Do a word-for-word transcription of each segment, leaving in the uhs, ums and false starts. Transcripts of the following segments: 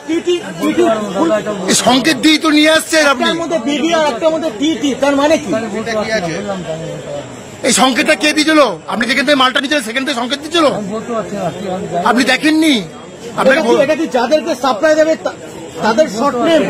সংকেত দিয়ে তো নিয়ে আসছেন আপনি। তার মানে কি? এই সংকেতটা কে দিয়েছিল? আপনি যেখান থেকে মালটা নিয়েছিলেন সেখান থেকে সংকেত দিয়েছিল? আপনি দেখেননি? আপনাকে এটা কি যাদেরকে সাপ্লাই দেবে তাদের শর্ট নেম?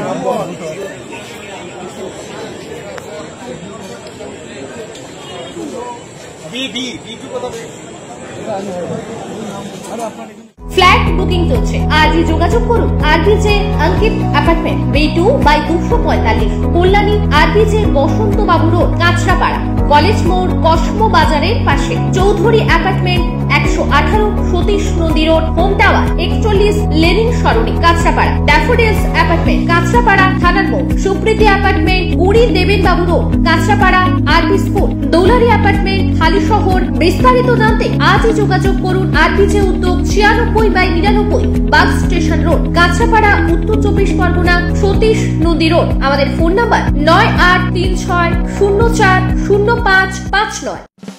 ফ্ল্যাট বুকিং চলছে, আজই যোগাযোগ করুন RBJ Ankit apartment, B two by দুশো পঁয়তাল্লিশ, Kalyani, RBJ Basanta Babu road, Kanchrapara, college মোড়, কসমো বাজারের পাশে। চৌধুরী অ্যাপার্টমেন্ট একশো আঠারো, সতীশ নদী রোড, হোম টাওয়ার একচল্লিশ, লেনিন সরণি, কাঁচরাপাড়া। ড্যাফোডিলস অ্যাপার্টমেন্ট, কাঁচরাপাড়া থানার মোড়। সুপ্রীতি অ্যাপার্টমেন্ট, কুড়ি, দেবেন বাবু রোড, কাঁচরাপাড়া, আরবি স্কুল। দৌলারি অ্যাপার্টমেন্ট, হালিশহর। বিস্তারিত জানতে আজই যোগাযোগ করুন আরবিজে উদ্যোগ ছিয়ানব্বই বাই নিরানব্বই, বাস স্টেশন রোড, কাঁচরাপাড়া, উত্তর চব্বিশ পরগনা, সতীশ নদী রোড। আমাদের ফোন নাম্বার নয় আট তিন ছয় শূন্য চার শূন্য পাঁচ পাঁচ নয়।